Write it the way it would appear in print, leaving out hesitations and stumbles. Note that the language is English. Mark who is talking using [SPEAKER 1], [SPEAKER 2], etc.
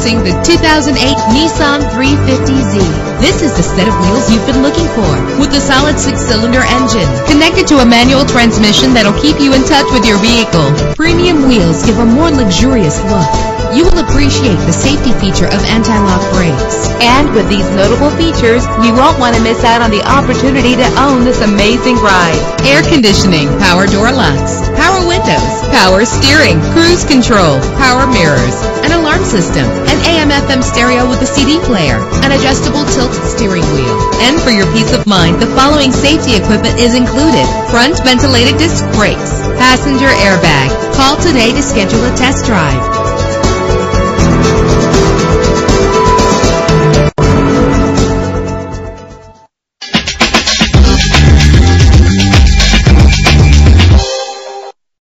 [SPEAKER 1] Introducing the 2008 Nissan 350Z. This is the set of wheels you've been looking for, with a solid 6-cylinder engine connected to a manual transmission that'll keep you in touch with your vehicle. Premium wheels give a more luxurious look. You will appreciate the safety feature of anti-lock brakes.
[SPEAKER 2] And with these notable features, you won't want to miss out on the opportunity to own this amazing ride.
[SPEAKER 1] Air conditioning, power door locks, power windows, power steering, cruise control, power mirrors, an alarm system, an AM/FM stereo with a CD player, an adjustable tilt steering wheel. And for your peace of mind, the following safety equipment is included: front ventilated disc brakes, passenger airbag. Call today to schedule a test drive.